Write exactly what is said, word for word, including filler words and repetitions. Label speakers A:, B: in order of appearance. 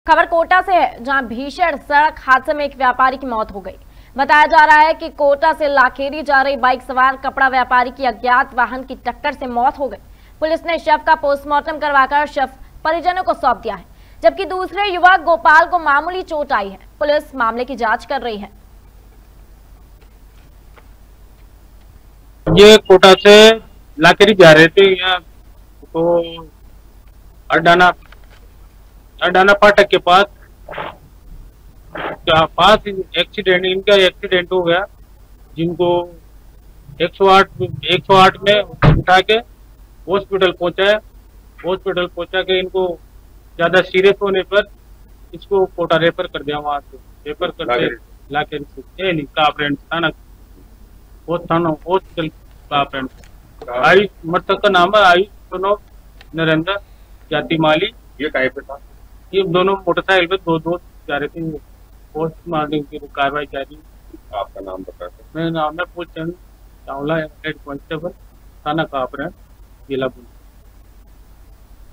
A: खबर कोटा से है, जहां भीषण सड़क हादसे में एक व्यापारी की मौत हो गई। बताया जा रहा है कि कोटा से लाखेरी जा रही बाइक सवार कपड़ा व्यापारी की अज्ञात वाहन की टक्कर से मौत हो गई। पुलिस ने शव का पोस्टमार्टम करवाकर शव परिजनों को सौंप दिया है, जबकि दूसरे युवक गोपाल को मामूली चोट आई है। पुलिस मामले की जांच कर रही है।
B: ये कोटा से लाखेरी जा रहे थे, यहाँ तो अडाना अडाना फाटक के पास पास एक्सीडेंट इनका एक्सीडेंट हो गया, जिनको एक सौ आठ एक सौ आठ में उठा के हॉस्पिटल पहुंचाया। हॉस्पिटल पहुंचा के इनको ज्यादा सीरियस होने पर इसको कोटा रेफर कर दिया। वहां से रेफर करके लाखेरी से नहीं का फ्रेंड थाना थाना हॉस्पिटल का फ्रेंड आयुष, मृतक का नाम है आयुष सोनो नरेंद्र जाति माली।
C: ये काहे पे था?
B: ये दोनों मोटरसाइकिल पे दो दोस्त जा रहे थे। पोस्ट मार्टम की कार्रवाई जारी।
C: आपका नाम बता सकते?
B: मेरा नाम है पूछचंद चावला, हेड कांस्टेबल थाना कापरा, जिला पुलिस।